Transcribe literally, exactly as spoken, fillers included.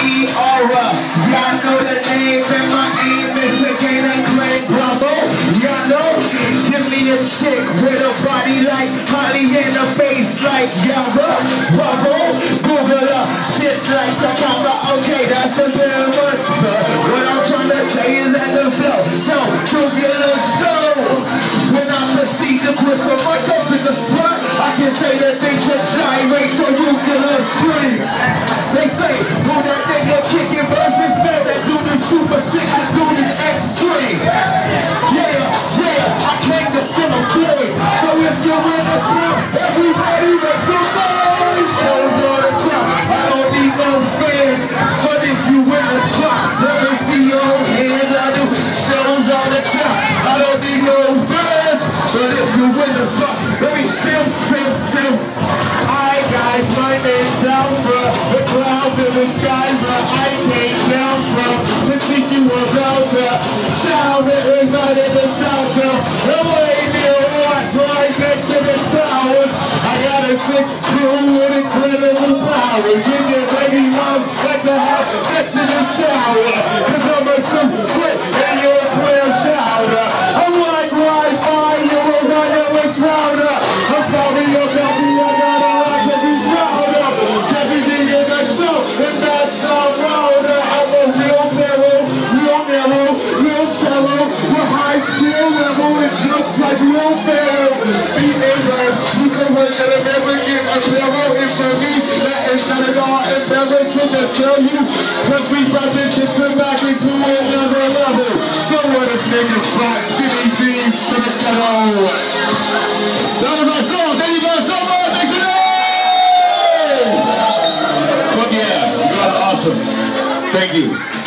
E aura. Y'all know the name and my aim is to gain and claim Bravo. Y'all know, give me a chick with a body like Holly and a face like Yara. Bravo, Google her, shit's like Sakara. Okay, that's a bit much, but what I'm trying to say is that the flow. So, tubular soul. When I proceed to put the mic up in the spot, I can say that things are gyrate so you can scream. They say, who that nigga kicking versus man, that dude is super sick, the dude is extreme. Yeah, yeah, I came to feel a good. So if you're in the film, everybody makes some noise. Shows all the time, I don't need no fans. But if you in the spot, let me see your hands. I do shows all the time, I don't need no fans. But if you in the spot, let me film, film, film. Alright guys, my name's Alpha. The clouds in the skies where I came down from to teach you about the sound that reside in the south. The way near what's right next to the towers. I got a sick crew with incredible powers. And your baby moms like to have sex in the shower. Cause I'm a simple foot and you're a clam chowder. I'm like Wi-Fi, you're a wireless router. I'm sorry about me, I got a lot to be proud of. Everything in the show, and that's all router. I'm a real barrel, real narrow, real shallow, with high skill level and jokes like real pharaoh. Be neighbors, do some work that I'll never give a pharaoh. And for me, that is not at all embarrassing to tell you, cause we brought this shit to back into another level. So what if niggas fly skinny jeans to the ghetto? That was our song. Thank you guys so much. Thanks for that. Fuck yeah, you guys are awesome. Thank you.